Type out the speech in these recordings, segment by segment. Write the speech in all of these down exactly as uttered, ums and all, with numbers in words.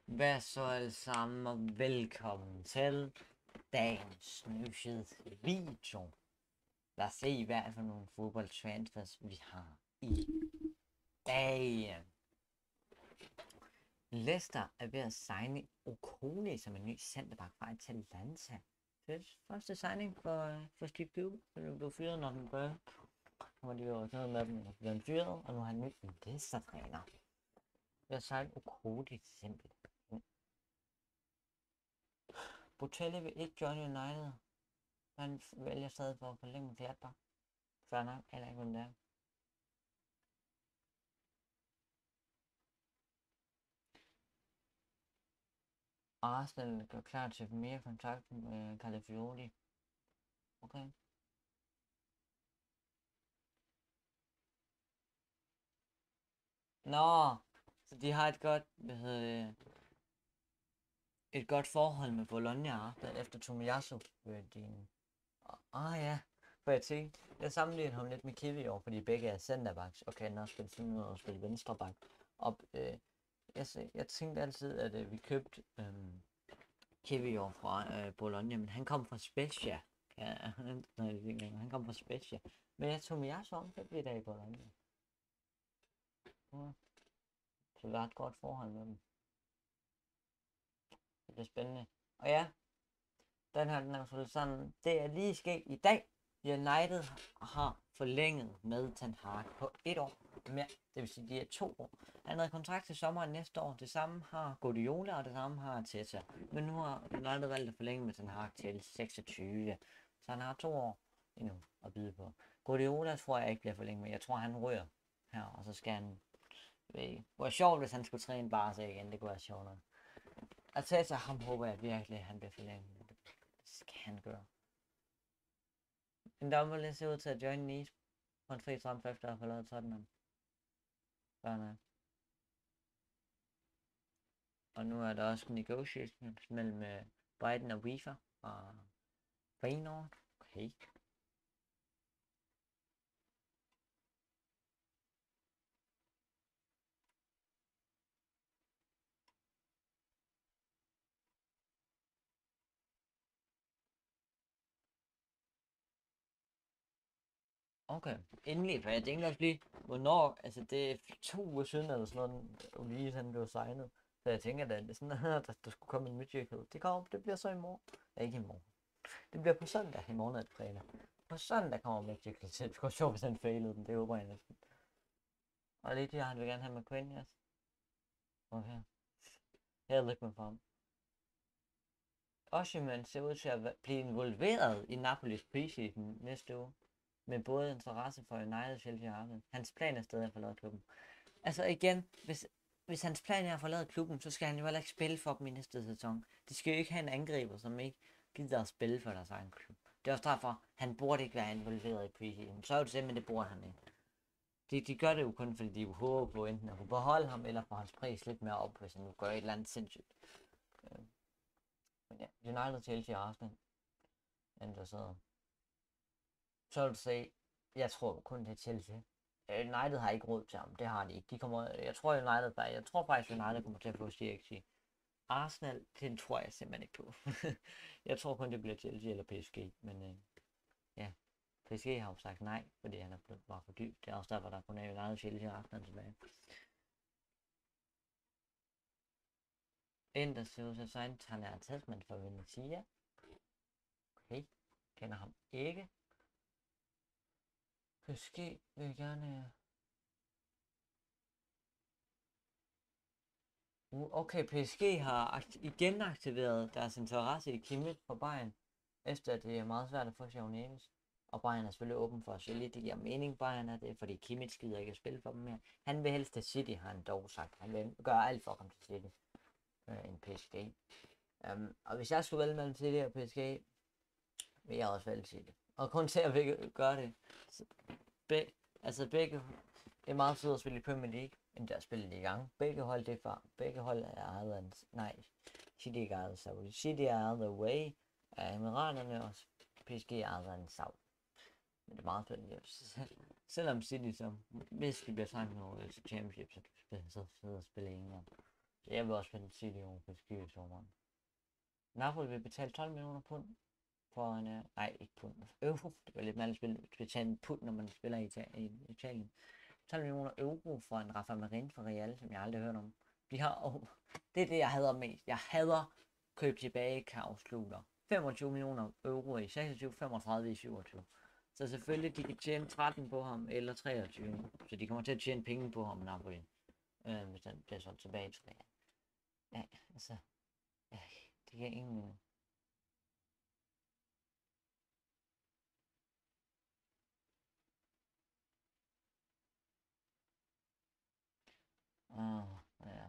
Hvad så alle sammen, og velkommen til dagens nyhedsvideo. Lad os se, hvad for nogle fodboldtransfers vi har i dag. Leicester er ved at signe Okoli som en ny centerback fra Atalanta. Det er første signing for, for Steve Cooper, så det blev fyret, når den gør. Nu var de jo noget med dem, og blev fyret, og nu har han ny Leicester-træner. Ved at signe Okoli simpelthen. Botelli vil ikke join United. Han vælger stadig for at forlænge med Gladbach. Fair nok, eller ikke, hvem det er. Arsenal gør klar til mere kontakt med Calafiori. Okay. Nå, så de har et godt, hvad hedder det, et godt forhold med Bologna efter Tomiyasu. Din... Ah ja, for jeg tænkte, jeg sammenligner ham lidt med Kiwi over, fordi begge er centerbacks. Okay, han har spillet sådan noget og spillet venstreback. Og øh, jeg, jeg tænkte altid, at øh, vi købte øh, Kiwi over fra øh, Bologna, men han kom fra Spezia. Ja, han kom fra Spezia. Men jeg tog mig så om, det bliver der i Bologna. Ja. Så vi har et godt forhold med dem. Det er spændende. Og ja, den her, den er selvfølgelig sådan, det er lige sket i dag. United har forlænget med Ten Hag på et år mere. Det vil sige, de er to år. Han havde kontrakt til sommeren næste år. Det samme har Guardiola, og det samme har Teta. Men nu har United valgt at forlænge med Ten Hag til seksogtyve. Så han har to år endnu at byde på. Guardiola tror jeg ikke bliver forlænget med. Jeg tror, han ryger her, og så skal han... Det var sjovt, hvis han skulle træne Barca igen. Det kunne være sjovt nok. Og Teta, ham håber jeg virkelig, at han bliver forlænget. Det skal han gøre. En dommer ser ud til at join Nice på en fri transfer efter at have forladet Tottenham. Sådan. Og nu er der også negotiations mellem uh, Brighton og UEFA og Feyenoord. Okay. Okay, endelig, for jeg tænkte også lige, hvornår, altså det er to uger siden eller sådan noget, Ulise han blev signet. Så jeg tænker da, det er sådan, at der, der skulle komme en musical. Det kommer, det bliver så i morgen. Ja, ikke i morgen. Det bliver på søndag, i morgen er det fredag. På søndag kommer musical til. Det går sjovt, hvis han failede den, det håber jeg næsten. Og lidt her, han vil gerne have McQueen, yes. Okay. Jeg havde ikke med for ham. Osimhen ser ud til at blive involveret i Napolis preseason næste uge. Med både interesse for United, Chelsea og Arsenal. Hans plan er stadig at forlade klubben. Altså igen, hvis, hvis hans plan er at forlade klubben, så skal han jo heller ikke spille for dem i næste sæson. De skal jo ikke have en angriber, som ikke gider at spille for deres egen klub. Det er også derfor, han burde ikke være involveret i preseason. Så er det simpelthen, det burde han ikke. De, de gør det jo kun, fordi de håber på enten at kunne beholde ham, eller få hans pris lidt mere op, hvis han nu gør et eller andet sindssygt. Men ja, United, Chelsea og Arsenal er interesseret. Så vil du sige, jeg tror kun til Chelsea. United har ikke råd til ham, det har de ikke. De kommer, jeg tror United, jeg tror faktisk United kommer til at få C X G. Arsenal, den tror jeg simpelthen ikke på. Jeg tror kun det bliver Chelsea eller P S G, men øh, ja, P S G har jo sagt nej, fordi han er blevet bare for dyb. Det er også derfor, der kun er United, Chelsea og Arsenal tilbage. Ender ser ud til at signe Tanner Tasman for Venezia. Okay, kender ham ikke. P S G vil gerne... Okay, P S G har igen aktiveret deres interesse i Kimmich fra Bayern, efter at det er meget svært at få Shaw Neves. Og Bayern er selvfølgelig åben for at sælge. Det giver mening, Bayern er det, fordi Kimmich gider ikke at spille for dem mere. Han vil helst til City, har han dog sagt. Han vil gøre alt for at komme til City øh, end P S G. Um, og hvis jeg skulle vælge mellem City og P S G, vil jeg også vælge City. Og kun til at vil gøre det. Så, be, altså begge, det er meget fedt at spille i Premier League, end der spiller i gang. Begge hold, det er far. Begge hold er ejet af, nej, City er ikke ejet af Saudi. City er ejet af Way af Emiraterne, og P S G er ejet af en Saudi. Men det er meget fedt. Selvom City, så hvis de bliver tegnet over til Championship, så skal de så sidde og spille i England. Så jeg vil også finde City over på Skive i sommeren. Napoli vil betale tolv millioner pund for en... Uh, nej, ikke pund. Euro. Det var lidt mærkeligt at spille, betale en pund, når man spiller i, Ita- i Italien. tolv millioner euro for en Rafa Marin fra Real, som jeg aldrig har hørt om. De har... Oh, det er det, jeg hader mest. Jeg hader køb tilbage klausuler. femogtyve millioner euro i seksogtyve, femogtredive i syvogtyve. Så selvfølgelig, de kan tjene tretten på ham, eller treogtyve. Så de kommer til at tjene penge på ham, Napoli. Øh, hvis han bliver solgt tilbage til Real. Ja, altså... Ja, det giver ingen mening. Åh, ja.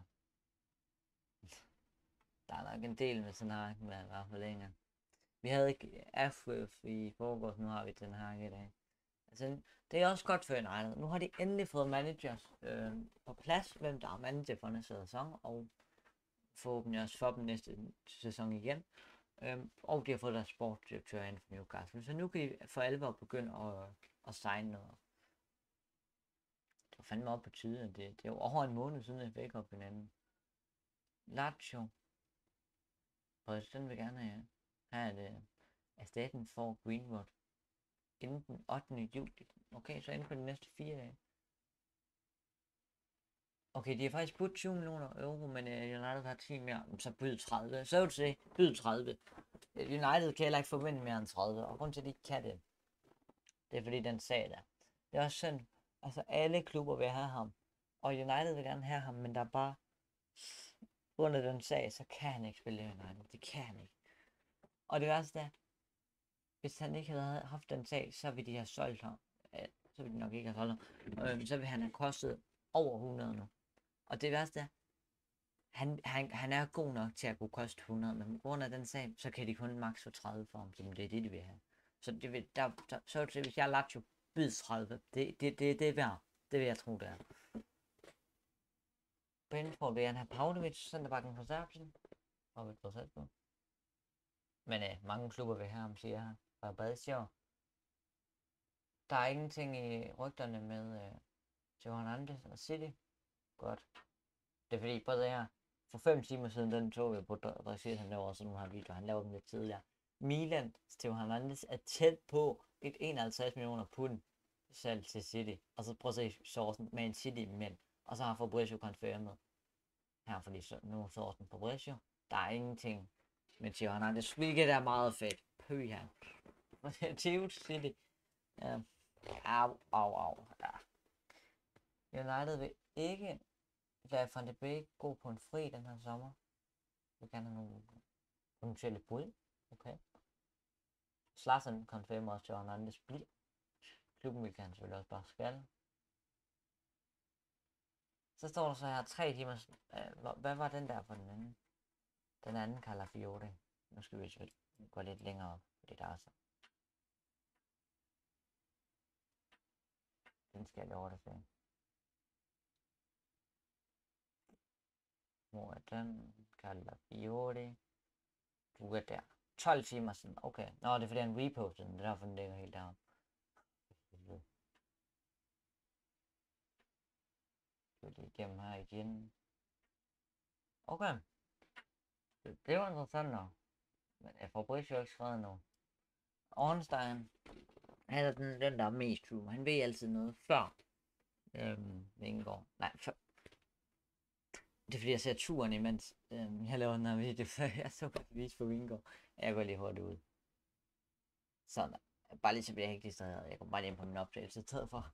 Der er nok en del med sådan her, med at være for længe. Vi havde ikke F F i forgårs, nu har vi den her i dag. Altså, det er også godt for United. Nu har de endelig fået managers øh, på plads, hvem der er manager for næste sæson, og forhåbentlig også for dem næste sæson igen. Øhm, og de har fået deres sportsdirektør ind for Newcastle, så nu kan de for alvor begynde at, at signe noget. Det var fandme op på tide, det, det er jo over en måned siden, at F A Cup hinanden. Lazio. Præsidenten vil gerne have, have det erstatning for Greenwood inden den ottende juli. Okay, så inden for de næste fire dage. Okay, de har faktisk budt tyve millioner euro, men uh, United har ti mere, så byd tredive. Så vil du se, byd tredive. United kan heller ikke forvente mere end tredive, og grund til, at de ikke kan det, det er fordi den sag der. Det er også sådan, altså alle klubber vil have ham, og United vil gerne have ham, men der er bare, under den sag, så kan han ikke spille i United. Det kan han ikke. Og det værste er, hvis han ikke havde haft den sag, så ville de have solgt ham. Ja, så ville de nok ikke have solgt ham. Øhm, så ville han have kostet over hundrede nu. Og det værste er, han, han, han er god nok til at kunne koste hundrede, men på grund af den sag, så kan de kun maks for tredive for ham, så det er det, de vil have. Så det vil, der, der, så hvis jeg Lazio byd tredive, det, det, det, det er værd. Det vil jeg tro, det er. Brentford vil han have Pavlovic, centerbacken fra Serbien. Og vil få på. Men øh, mange klubber vil have ham, siger han. Og Badsjov. Der er ingenting i rygterne med øh, Theo Hernandez og City. Godt. Det er fordi, på det her, for fem timer siden, den tog vi på Drexel, han laver sådan nogle her videoer. Han laver dem lidt tidligere. Milan, Theo Hernandez er tæt på et enoghalvtreds millioner pund salg til City. Og så prøv at se sourcen med en City mænd. Og så har Fabrizio confirmet. Her fordi så, nu sourcen Fabrizio. Der er ingenting med Theo Hernandez, hvilket er meget fedt. Pøg her. Theo City. Ja. Au, au, au. Ja. United vil ikke lade Van de Beek gå på en fri den her sommer. Vi kan have nogle potentielle bud. Okay. Zlatan confirmer også, at Hernandez bliver. Klubben vil kan selvfølgelig også bare skal. Så står der så her tre timer. Øh, hvad var den der for den anden? Den anden kalder Fiore. Nu skal vi selvfølgelig gå lidt længere op, fordi der er så. Den skal jeg love dig til. Hvor er den? Kalder Fiore. Du er der. tolv timer siden. Okay. Nå, det er fordi han repostede den. Det er derfor, den ligger helt deroppe. Så lige igennem her igen. Okay. Det, det var interessant nok. Men jeg får Fabrizio ikke skrevet nu. Ornstein. Han er den, den der er mest true. Han ved altid noget før. Øhm, Vingegaard. Nej, før. Det er fordi, jeg ser turen imens øhm, jeg laver den her video, så jeg så godt vise på Vingegaard. Jeg går lige hurtigt ud. Sådan. Bare lige så bliver jeg ikke distraheret. Jeg går bare lige ind på min opdagelse i stedet for.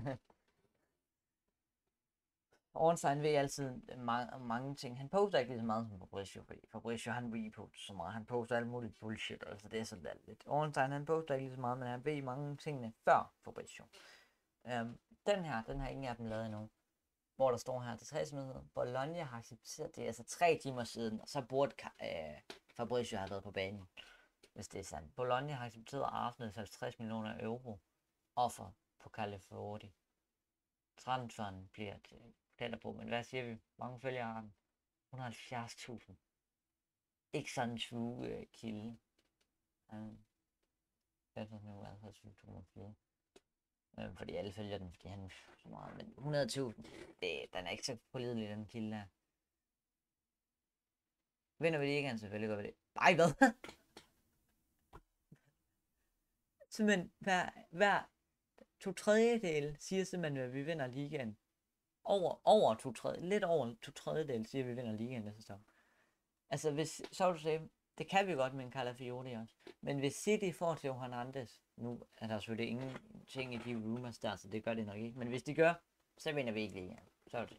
Ornstein ved altid mange, mange ting. Han poster ikke lige så meget som Fabrizio, fordi Fabrizio han reposter så meget. Han poster alt muligt bullshit, altså det er sådan der lidt. Ornstein han poster ikke lige så meget, men han ved mange tingene før Fabrizio. Øhm, den her, den har ingen af dem lavet endnu. Hvor der står her til tre siden, Bologna har accepteret det, altså tre timer siden, og så burde øh, Fabrizio have været på banen, hvis det er sandt. Bologna har accepteret Arsenals halvtreds millioner euro offer på California. Transferen bliver til tæller på, men hvad siger vi? Mange følgere har den. et hundrede og halvfjerds tusind. Ikke sådan en true øh, kilde. Um, det er nu altså to hundrede og fire. Um, fordi alle følger den, fordi han så meget. Men hundrede tusind, det, den er ikke så pålidelig, den kilde der. Vinder vi ligaen, selvfølgelig gør vi det. Nej, hvad? Simpelthen, hver, hver to tredjedel siger simpelthen, at vi vinder ligaen. Over, over to tredjedel, lidt over to tredjedel siger, at vi vinder ligaen næste sæson. Altså, hvis, så du sige, det kan vi godt med en Calafiori også. Men hvis City får Theo Hernandez, nu er der selvfølgelig ingenting i de rumors der, så det gør det nok ikke. Men hvis de gør, så vinder vi ikke ligaen. Så er det.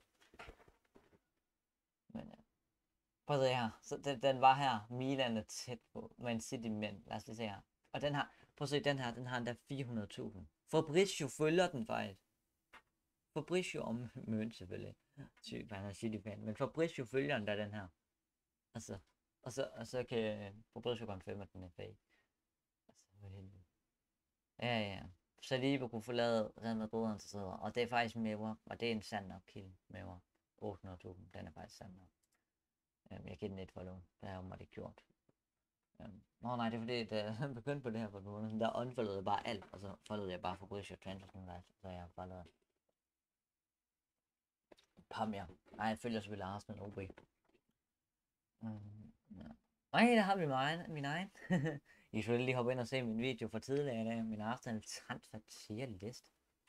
Men ja. Prøv at se her. Så den, den var her. Milan er tæt på. Man City, men lad os lige se her. Og den her, prøv at se den her, den har endda fire hundrede tusind. Fabrizio følger den faktisk. Fabrizio om Møn selvfølgelig. Sygt, han er City-fan. Men Fabrizio følger den der, den her. Altså, og så, og så kan Fabrizio konfirme, at den er fake. Altså, hvor helvede. Ja, ja. Saliba kunne forlade Real Madrid, han sidder. Og det er faktisk Mæver, og det er en sand nok kilde. Mæver. otte hundrede tusind, den er faktisk sand nok. Um, jeg giver den et for lån. Det har jeg jo ikke gjort. Um, Nå nej, det er fordi, da jeg begyndte på det her for nogle der unfollowede jeg bare alt, og så followede jeg bare Fabrizio Transfer Night, så jeg bare lavet et par mere. Nej, jeg følger selvfølgelig Arsenal O B. Um, ja. Nej, der har vi min egen. Min egen. I kan selvfølgelig lige hoppe ind og se min video for tidligere i dag, min Arsenal transfer tier list.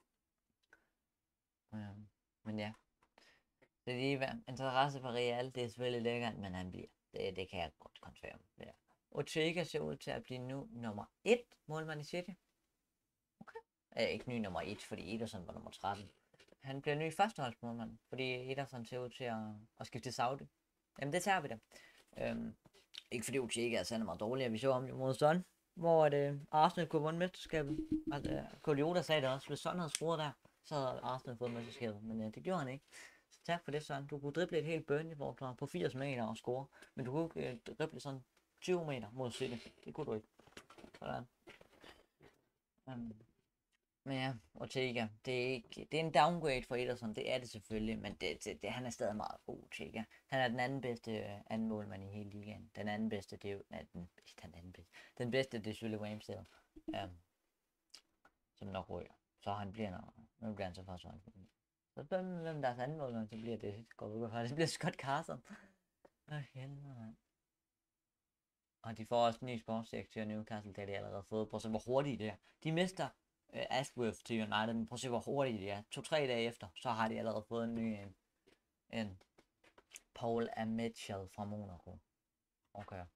Um, men ja. Det er lige interesse for Real, det er selvfølgelig lækkert, men han bliver. Det, det kan jeg godt konfirme. Ja. Ortega ser ud til at blive nu nummer et målmand i City. Okay. Øh, ikke ny nummer et, fordi Ederson var nummer tretten. Han bliver ny førsteholdsmålmand, fordi Ederson ser ud til at, at skifte til Saudi. Jamen det tager vi da. Øhm, ikke fordi Ortega er særlig meget dårligere. Vi så om det mod Son, hvor det, Arsenal kunne vunde mesterskabet. Altså, Guardiola sagde det også, hvis Son havde scoret der, så havde Arsenal fået mesterskabet. Men ja, det gjorde han ikke. Så tak for det, Son. Du kunne drible et helt Burnley-forklar på firs meter og score. Men du kunne ikke øh, drible sådan tyve meter mod City. Det kunne du ikke. Sådan. Um, men ja, Ortega, det er, ikke, det er en downgrade for Ederson, det er det selvfølgelig, men det, det, det, han er stadig meget god, Ortega. Han er den anden bedste uh, anden målmand i hele ligaen. Den anden bedste, det er jo, nej, den, den anden bedste. Den bedste, det er selvfølgelig Ramsdale, um, som nok ryger. Så han bliver, når, nu bliver han så faktisk sådan. Så hvem, hvem deres anden målmand, så bliver det, går ud fra, det bliver Scott Carson. Hvad helvede, mand. Og de får også en ny sportsdirektør Newcastle, det har de allerede fået. Prøv at se, hvor hurtigt det er. De mister uh, Ashworth til United, men prøv at se, hvor hurtigt det er. To-tre dage efter, så har de allerede fået en ny en. En Paul Mitchell fra Monaco. Okay.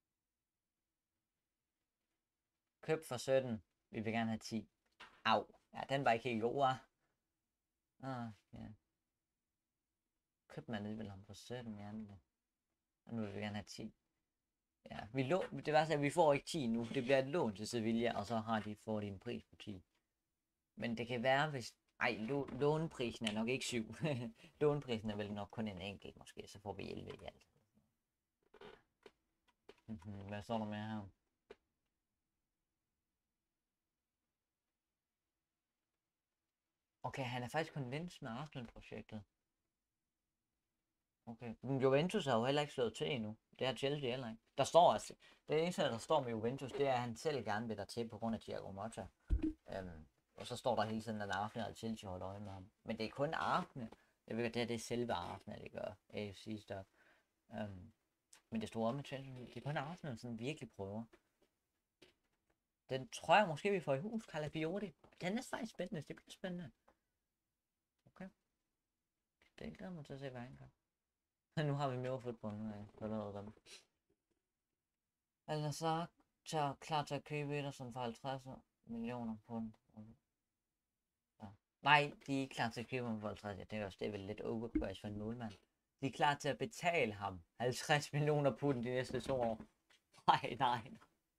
Køb for sytten. Vi vil gerne have ti. Au. Ja, den var ikke helt god, hva'? Ah, ja. Køb man alligevel ham for sytten, ja. Og nu vil vi gerne have ti. Ja, vi lå, det var så, at vi får ikke ti nu. Det bliver et lån til Sevilla, og så har de fået en pris på ti. Men det kan være, hvis... Ej, låneprisen er nok ikke syv. Låneprisen er vel nok kun en enkelt, måske. Så får vi elleve i alt. Hvad står der med her? Okay, han er faktisk convinced med Arsenal-projektet. Okay, men Juventus har jo heller ikke slået til endnu. Det har Chelsea heller ikke. Der står altså, det eneste, der står med Juventus, det er, at han selv gerne vil der til på grund af Thiago Motta. Øhm, og så står der hele tiden, at Arsenal og Chelsea holder øje med ham. Men det er kun Arsenal. Jeg ved, at det er det selve Arsenal, det gør. A F C-stuff. Øhm, men det store med Chelsea, det er kun Arsenal, som virkelig prøver. Den tror jeg måske, vi får i hus, Calafiori. Den er faktisk spændende, det bliver spændende. Okay. Det glæder mig til at se, hvad han gør. Nu har vi mere fodbold, nu er jeg dem. Altså så er klar til at købe Ederson for halvtreds millioner pund. Ja. Nej, de er ikke klar til at købe ham for halvtreds. Jeg tænker også, det er vel lidt overprice for en målmand. De er klar til at betale ham halvtreds millioner pund de næste to år. Nej, nej.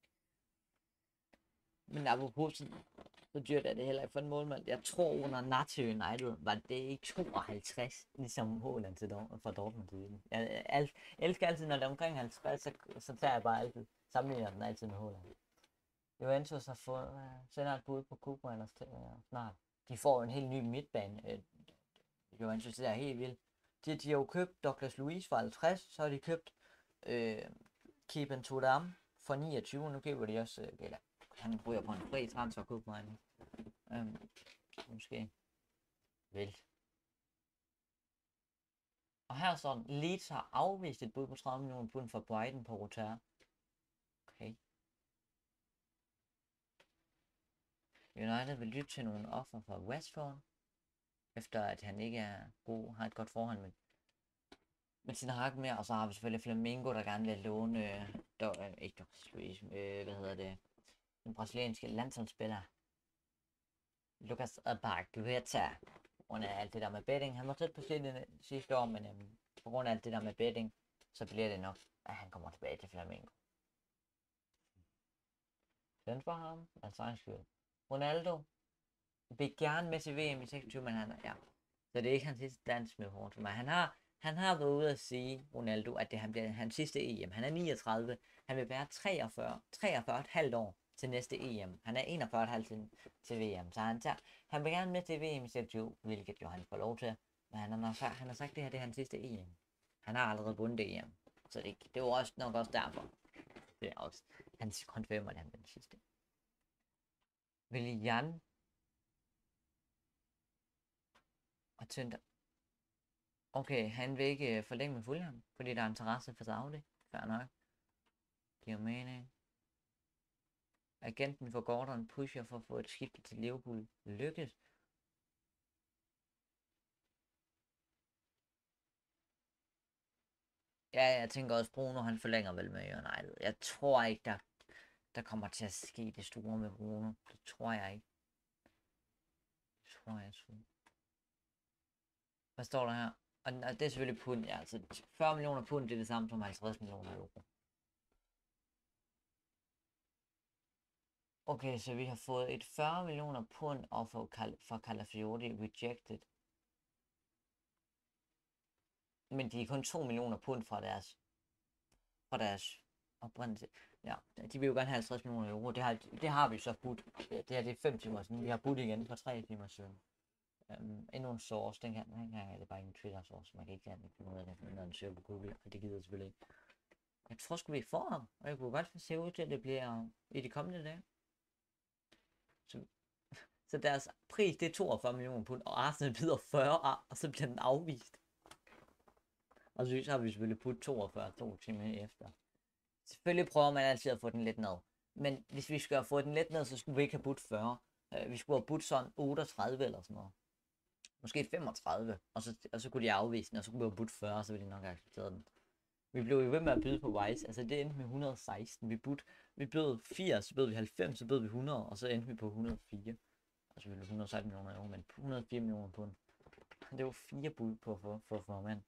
Men apropos så dyrt er det heller ikke for en målmand. Jeg tror under Nacho United var det ikke tooghalvtreds, ligesom Haaland til Dortmund, for Dortmund til den. Jeg, jeg elsker altid, når det er omkring halvtreds, så, så tager jeg bare altid, sammenligner den altid med Haaland. Juventus har fået, uh, sender et bud på Koopmeiners til uh, snart. De får en helt ny midtbane. Uh, Juventus det er helt vildt. De, de har jo købt Douglas Luiz for halvtreds, så har de købt uh, Keepan Thuram for niogtyve, nu køber de også, uh, eller han ryger på en fri transfer Koopmeiner. Um, måske. Vel. Og her står den, Leeds har afvist et bud på tredive millioner pund for Brighton på Rotar. Okay. United vil lytte til nogle offer fra Westford, efter at han ikke er god, har et godt forhold med, med sin række mere, og så har vi selvfølgelig Flamengo, der gerne vil låne, øh, der, øh, ikke Luis, øh, hvad hedder det, den brasilianske landsholdsspiller, Lucas Paqueta, på grund af alt det der med betting. Han var tæt på det sidste år, men øhm, på grund af alt det der med betting, så bliver det nok, at han kommer tilbage til Flamengo. Den for ham, altså egen skyld. Ronaldo vil gerne med til V M i seksogtyve, men han er, ja. Så det er ikke hans sidste dans med Portugal. Han har, han har været ude at sige, Ronaldo, at det han bliver hans sidste E M. Han er niogtredive. Han vil være treogfyrre, treogfyrre et halvt år til næste E M. Han er enogfyrre et halvt til, til V M. Så han, tager, han vil gerne med til V M i seksogtyve, hvilket jo han får lov til. Men han har, han har sagt, at det her det er hans sidste E M. Han har allerede vundet E M. Så det, det var også nok også derfor. Det er også hans konfirmer, at han den sidste. Willian og Tønder. Okay, han vil ikke forlænge med Fulham, fordi der er interesse for Saudi. Fair nok. Giver mening. Agenten for Gordon pusher for at få et skift til Liverpool. Lykkes. Ja, jeg tænker også, Bruno han forlænger vel med United. Jeg tror ikke, der, der kommer til at ske det store med Bruno. Det tror jeg ikke. Det tror jeg ikke. Hvad står der her? Og det er selvfølgelig pund, ja. Altså fyrre millioner pund, det er det samme som halvtreds millioner euro. Okay, så vi har fået et fyrre millioner pund offer for Calafiori rejected. Men de er kun to millioner pund fra deres fra deres oprindelse. Ja, de vil jo gerne have halvtreds millioner euro. Det har, det har vi så budt. Det her det er fem timer siden. Vi har budt igen for tre timer siden. Um, endnu en source. Den her, den her er det bare en Twitter source. Man kan ikke finde ud af det, når den søger på Google. Og det gider jeg selvfølgelig ikke. Jeg tror sgu vi får ham. Og jeg kunne godt se ud til, at det bliver i de kommende dage. Så, så deres pris det er toogfyrre millioner pund. Og Arsenal byder fyrre, og så bliver den afvist. Og så har vi selvfølgelig putt toogfyrre to timer efter. Selvfølgelig prøver man altid at få den lidt ned. Men hvis vi skal have fået den lidt ned, så skulle vi ikke have budt fyrre. Uh, vi skulle have budt sådan otteogtredive eller sådan noget. Måske femogtredive. Og så, og så kunne de afvise den, og så kunne vi have budt fyrre, og så ville de nok have accepteret den. Vi blev jo ved med at byde på Wise. Altså det endte med et hundrede og seksten. Vi, budt, vi bød firs, så bød vi halvfems, så bød vi hundrede, og så endte vi på et hundrede og fire. Altså vi blev et hundrede og seksten millioner euro, men et hundrede og fire millioner pund. Det var fire bud på for, for, for mand.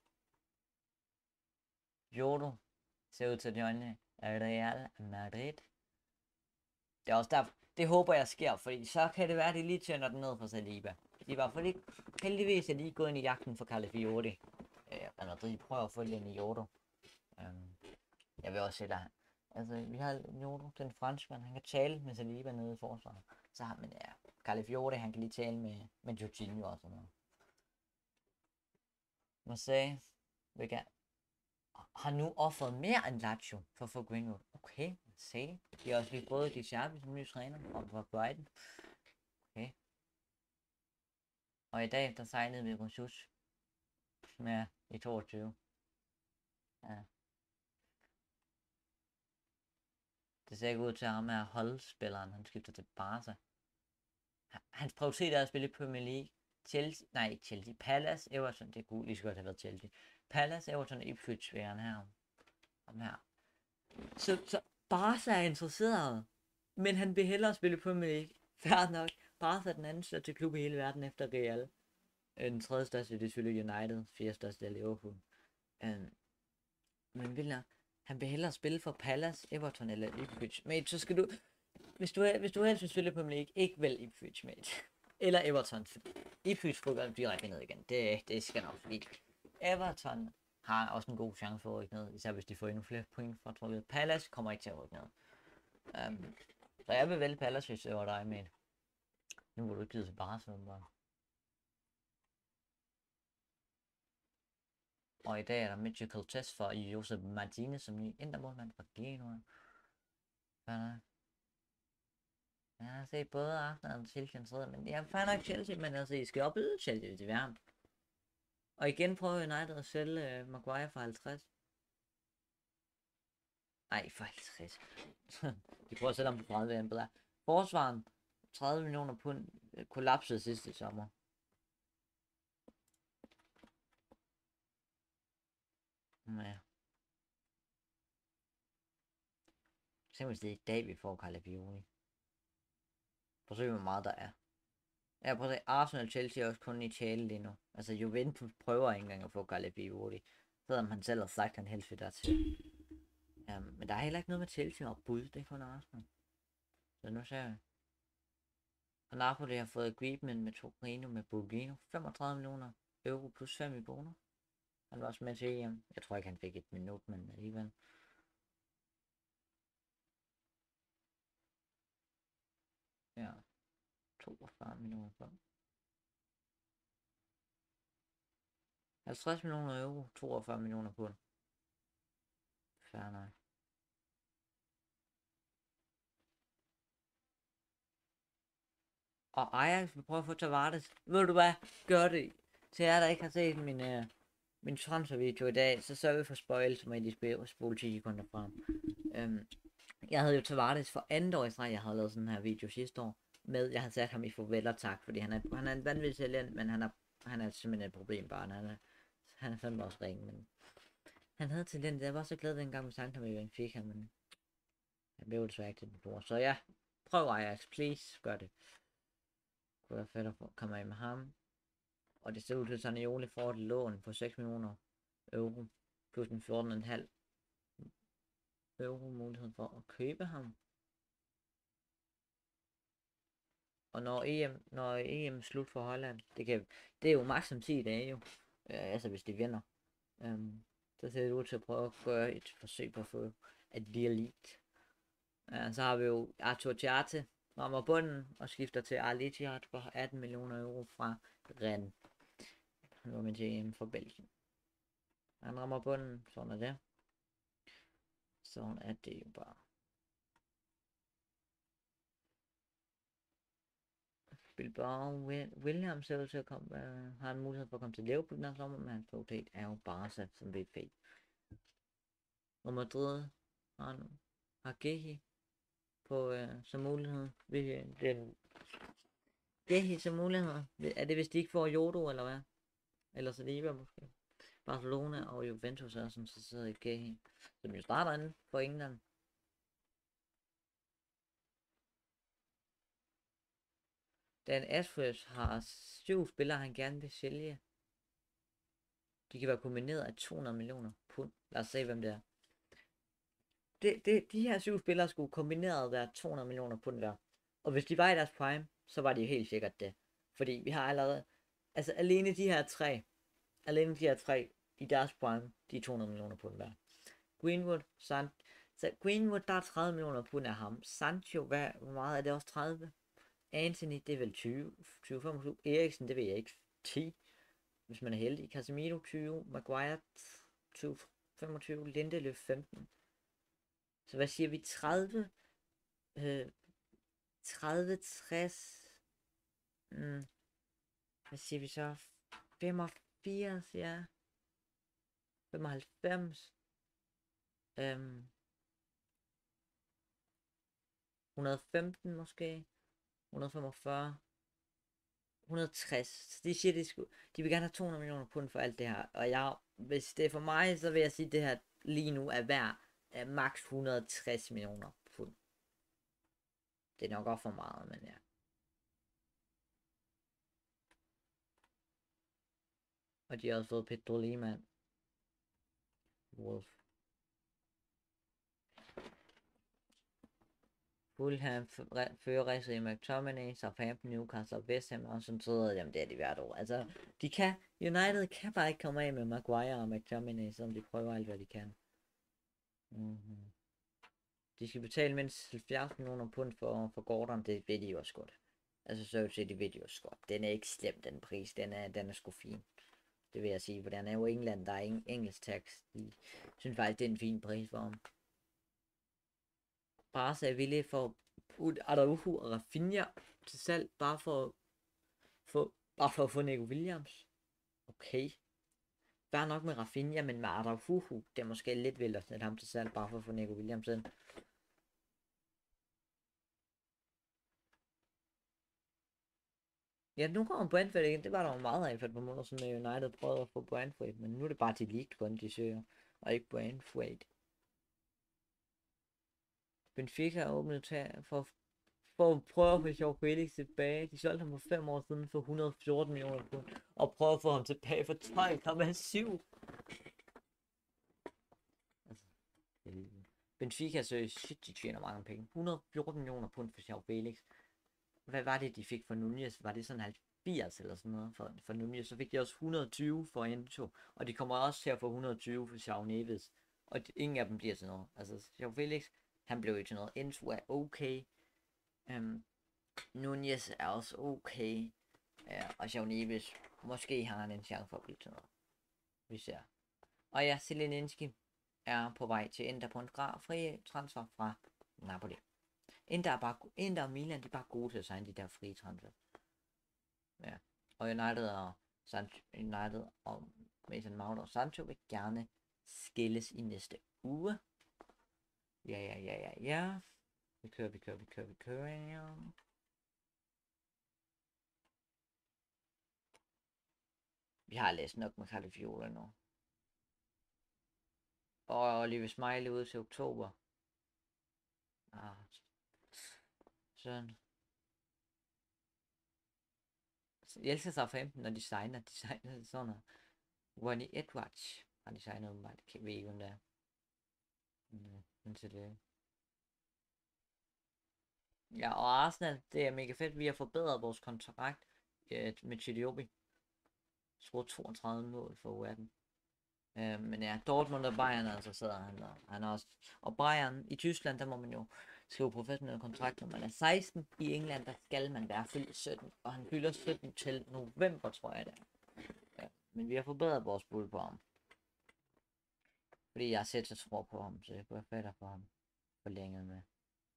Jordo ser ud til at joine Real Madrid. Det er også derfor, det håber jeg sker, fordi så kan det være, at de lige tjener den ned for Saliba. De var for lige, heldigvis er lige gået ind i jagten for Calafiori. Øh, Madrid de prøver at følge den i Jordo. Um, jeg vil også se der. Altså, vi har Jordo, den franskmand, han kan tale med Saliba nede i forsvaret. Så har man, ja, Calafiori, han kan lige tale med, med Jorginho og sådan noget. Marseille vil gerne har nu offret mere end Lazio for at få Greenwood. Okay, se. De har også lige fået de Xavi som ny træner fra Brighton. Okay. Og i dag, der sejlede vi Jesus med i toogtyve. Ja. Det ser ikke ud til, at ham er holdspilleren. Han skifter til Barca. Hans prioritet er at spille i Premier League. Chelsea, nej ikke Chelsea. Palace, Everton, det kunne lige så godt have været Chelsea. Palace, Everton og Ipswich vil han her. Ham her. Så, så Barca er interesseret. Men han vil hellere spille Premier League. Færdig nok. Barca er den anden største klub i hele verden efter Real. Den tredje største det er selvfølgelig United. Fjerde største er Liverpool. Um, men vil nok. Han vil hellere spille for Palace, Everton eller Ipswich. Mate, så skal du... Hvis du, hvis du helst vil spille Premier League, ikke vælg Ipswich, mate. Eller Everton. Ipswich rykker direkte ned igen. Det, det skal nok fordi Everton har også en god chance for at rykke ned. Især hvis de får endnu flere point for trukket. Palace kommer ikke til at rykke ned. Um, så jeg vil vælge Palace, hvis det var dig, mate. Nu må du ikke give til Barcelona. Og i dag er der Magical Test for Josep Martinez som ny intermålmand fra Genoa. Ja, jeg har set både Arsenal og Chelsea, men jeg fandt ikke Chelsea, men altså, I skal opbyde Chelsea til værm. Og igen prøver United at sælge uh, Maguire for halvtreds. Nej, for halvtreds. De prøver at sælge ham for tredive, han bedre. Forsvaren, tredive millioner pund, kollapsede sidste sommer. Ja. Se hvis det er i dag, vi får Calafiori. Forsøg, hvor meget der er. Ja, prøv at se, Arsenal og Chelsea er også kun i tale lige nu. Altså, Juventus prøver ikke engang at få Calafiori. Selvom han selv har sagt, at han helst vil dertil. Ja, men der er heller ikke noget med Chelsea og bud, det er kun Arsenal. Så nu ser vi. Og Napoli har fået agreement med Torino med Borghino. femogtredive millioner euro plus fem i bonus. Han var også med til E M. Jeg tror ikke, han fik et minut, men alligevel. Ja. toogfyrre millioner pund. halvtreds millioner euro, toogfyrre millioner pund. Fair nok. Og Ajax vil prøve at få Tavares. Ved du hvad? Gør det. Til jer, der ikke har set min, uh, min transfervideo i dag, så sørger vi for spoil, som er de spil, spole ti sekunder frem. Um, jeg havde jo Tavares for andet år i streg, jeg havde lavet sådan her video sidste år. Med, jeg havde sat ham i farvel og tak, fordi han er, han er en vanvittig talent, men han er, han er simpelthen et problembarn. Han er, han er fandme også ring, men han havde talent. Jeg var så glad dengang, vi sendte ham i Benfica, men han blev desværre ikke til den store. Så ja, prøv Ajax, please, gør det. Det kunne være fedt at komme af med ham. Og det ser ud til, at Zaniolo får et lån på seks millioner euro, plus en fjorten komma fem euro mulighed for at købe ham. Og når E M, når E M slut for Holland, det, kan, det er jo maks om ti dage jo, øh, altså hvis de vinder, um, så ser det ud til at prøve at gøre et forsøg på at få at blive elite. Uh, så har vi jo Arthur Tjarte, rammer bunden og skifter til Al-Ittihad for atten millioner euro fra Rennes. Han var med til E M for Belgien. Han rammer bunden, sådan er det. Sådan er det jo bare. Bilbao Williams ser ud til at komme, uh, har en mulighed for at komme til Liverpool den sommer, men hans prioritet er jo Barca, som ved fedt. Og Madrid har nu har Gehi på uh, som mulighed. Den Gehi som mulighed. Er det hvis de ikke får Jodo eller hvad? Eller Saliba måske. Barcelona og Juventus er som så sidder i Gehi, som jo starter inden for England. Dan Ashworth har syv spillere, han gerne vil sælge. De kan være kombineret af to hundrede millioner pund. Lad os se, hvem det er. Det, det, de her syv spillere skulle kombineret være to hundrede millioner pund hver. Og hvis de var i deres prime, så var de jo helt sikkert det. Fordi vi har allerede, altså alene de her tre, alene de her tre i deres prime, de er to hundrede millioner pund hver. Greenwood, Sant, så Greenwood, der er tredive millioner pund af ham. Sancho, hvad, hvor meget er det også tredive? Anthony, det er vel tyve, tyve femogtyve. Eriksen, det ved jeg ikke, ti. Hvis man er heldig. Casemiro, tyve. Maguire, tyve femogtyve. Lindeløf, femten. Så hvad siger vi? tredive? Øh, tredive, tres. Mm. Hvad siger vi så? femogfirs, ja. femoghalvfems. Øhm. et hundrede og femten måske. et hundrede og femogfyrre. et hundrede og tres. Så de siger, de, skulle, de vil gerne have to hundrede millioner pund for alt det her. Og jeg, hvis det er for mig, så vil jeg sige, at det her lige nu er værd af maks et hundrede og tres millioner pund. Det er nok også for meget, men ja. Og de har også fået Pedro Lima. Wolf. Fulham fører rejser i McTominay, Southampton, Newcastle og West Ham, og sådan så jamen det er de hvert år. Altså, de kan, United kan bare ikke komme af med Maguire og McTominay, som de prøver alt, hvad de kan. Mm-hmm. De skal betale mindst halvfjerds millioner pund for, for Gordon, det ved de jo også godt. Altså, så til det ved de også godt. Den er ikke slem, den pris, den er, den er sgu fin. Det vil jeg sige, for den er jo England, der er ingen engelsk tax. De synes faktisk, det er en fin pris for ham. Barca er villige for Araujo og Rafinha til salg, bare for, for, bare for at få Nico Williams. Okay. fair nok med Rafinha, men med Araujo, det er måske lidt vildt at sætte ham til salg, bare for at få Nico Williams ind. Ja, nu kommer Brentford igen. Det var der jo meget af for et par måneder siden, med United prøvede at få Brentford, men nu er det bare til League kun, de søger, og ikke Brentford. Benfica har åbnet til for, for at prøve at få Joao Felix tilbage. De solgte ham for fem år siden for et hundrede og fjorten millioner pund, og prøve at få ham tilbage for tolv komma syv. Altså, Benfica så shit, de tjener mange penge. et hundrede og fjorten millioner pund for Joao Felix. Hvad var det, de fik for Nunez? Var det sådan halvfjerds eller sådan noget for, for Nunez? Så fik de også et hundrede og tyve for Enzo, og de kommer også til at få et hundrede og tyve for Joao Neves. Og de, ingen af dem bliver til noget. Altså, Joao Felix, han blev ikke til noget. Enzo er okay. Um, Nunez er også okay. Ja, og Joao Neves, måske har han en chance for at blive til noget. Vi ser. Og ja, Zielinski er på vej til Inter på en fri transfer fra Napoli. Inter, er bare, Inter og Milan, de er bare gode til at signe de der frie transfer. Ja. Og United og Sancho, United og Mason Mount og Sancho vil gerne skilles i næste uge. Ja, ja, ja, ja, ja. Vi kører, vi kører, vi kører, vi kører, ja. Vi har læst nok med Calafiora nu. Og Oliver Smiley ude til oktober. Ah. Sådan. Jeg elsker sig femten, når de signer. De signer sådan noget. Ronnie Edwards har de signet åbenbart. Jeg ved ikke, om det er. Men til det. Ja, og Arsenal, det er mega fedt. Vi har forbedret vores kontrakt øh, med Chidiobi. Skruet toogtredive mål for U atten. Øh, men ja, Dortmund og Bayern altså sidder han der. Han er også. Og Bayern i Tyskland, der må man jo skrive professionelle kontrakt, når man er seksten. I England, der skal man være fyldt sytten. Og han fylder sytten til november, tror jeg det er. Ja, men vi har forbedret vores bud på ham. Fordi jeg har set og tror på ham, så jeg kunne være for ham forlænget med.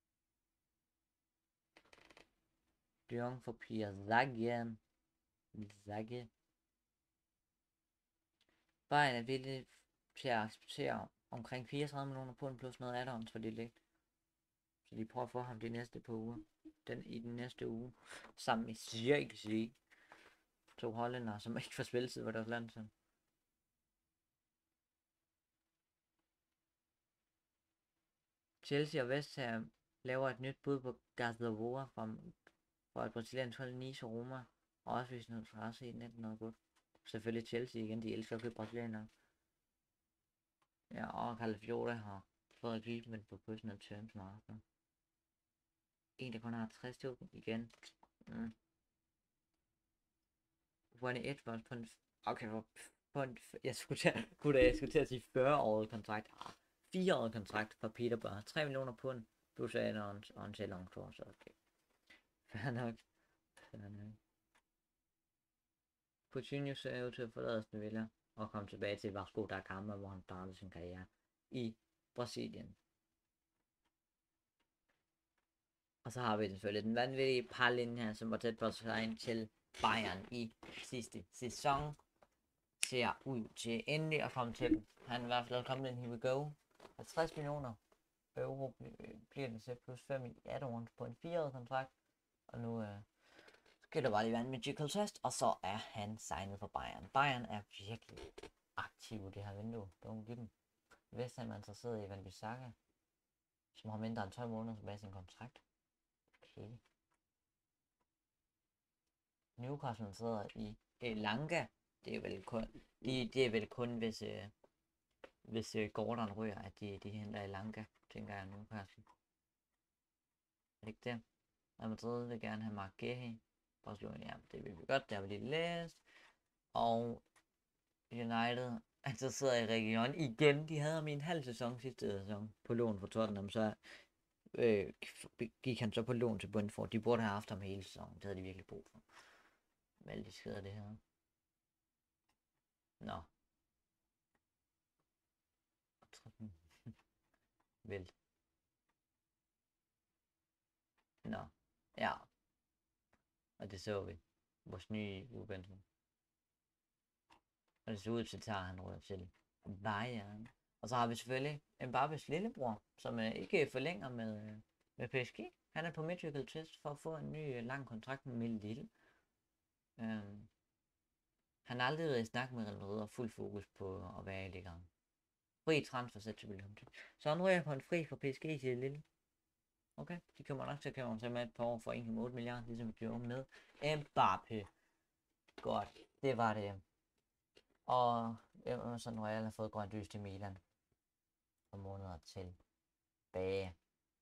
Bjørn for Pia Zagian. Zagge. Bayern er villig til at acceptere omkring fireogtredive millioner pund plus noget add-ons for det lidt. Så de prøver at få ham de næste par uger. Den i den næste uge. Sammen med Zirkzee. To hollænder, som ikke får spilletid på deres landshold. Chelsea og West Ham laver et nyt bud på Gazavoa fra, fra et brasiliansk hold Nice og Roma. Og også hvis noget interesse i den noget godt. Selvfølgelig Chelsea igen, de elsker at købe brasilianere. Ja, og Calafiora har fået agreement på personal terms med Arsenal. En, der kun har tres tusind igen. Mm. Ronnie Edwards på en... Okay, på en... Jeg skulle til, kunne jeg skulle til at sige fyrre-årig kontrakt. Ah, fire-årig kontrakt for Peterborough. tre millioner pund. Plus en og en, og en sælongtor, så okay. Fair nok. Fair nok. Coutinho ser ud til at forlade Aston Villa og komme tilbage til Vasco da Gama, hvor han startede sin karriere i Brasilien. Og så har vi selvfølgelig den vanvittige parlinje her, som var tæt på at signe til Bayern i sidste sæson. Ser ud til endelig at komme til. Han er i hvert fald kommet ind, here we go. halvtreds millioner euro bliver det til, plus fem i add-ons på en fireårig kontrakt. Og nu øh, skal der bare lige være en magical test, og så er han signet for Bayern. Bayern er virkelig aktiv i det her vindue. Don't give dem. Hvis han er interesseret i Van Bissaka, som har mindre end tolv måneder tilbage i sin kontrakt. Okay. Newcastle sidder i Elanga. Det er vel kun, de, det er vel kun hvis, øh, hvis øh, Gordon rører, at de, de henter Elanga, tænker jeg Newcastle. Er det ikke det? Og Madrid vil gerne have Mark Gehi. Barcelona, ja, det vil vi godt, det har vi lige læst. Og United, altså sidder i regionen igen. De havde ham i en halv sæson sidste sæson på lån for Tottenham, så øh, gik han så på lån til Brentford. De burde have haft ham hele sæsonen, det havde de virkelig brug for. Hvad de skider det her. Nå. Vildt. Nå. Ja. Og det så vi. Vores nye ubensen. Og det ser ud til, at han ryger til Bayern. Og så har vi selvfølgelig Mbappes lillebror, som øh, ikke forlænger med, øh, med P S G. Han er på medical test for at få en ny øh, lang kontrakt med Mille Lille. Øhm, han har aldrig været i snak med Real Madrid og fuld fokus på at være i ligaen. Fri transfer sæt til William. Så han ryger på en fri for P S G til Lille. Okay, de kommer nok til at købe ham til med et par år for en komma otte milliarder, ligesom vi gjorde med Mbappé. Godt, det var det. Og Emerson Royal har fået grønt lys til Milan. For måneder tilbage.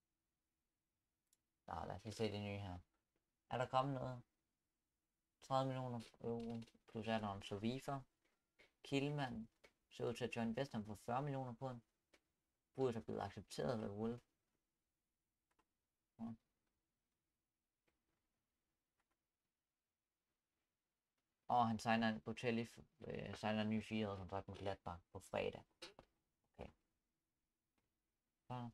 Nå, lad os lige se det nye her. Er der kommet noget? tredive millioner euro, plus er der en Sovifa. Killman ser ud til at John West for fyrre millioner på den. Budet er blevet accepteret ved Wolf. Ja. Og han signer en Bocelli, øh, signer en ny fire-årig kontrakt med Gladbach på fredag. Okay. Så.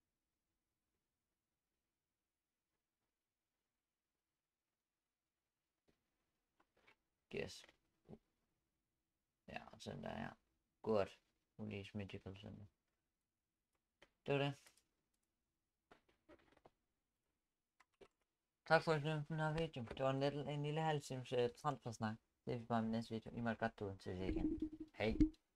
Yes. Ja, og sådan der, ja. Godt. Ulis Medical Center. Det var det. Tak for at se den her video. Det var en, lille, en lille halv times uh, transfersnak. Det er vi bare i næste video. I må godt du til det igen. Hej.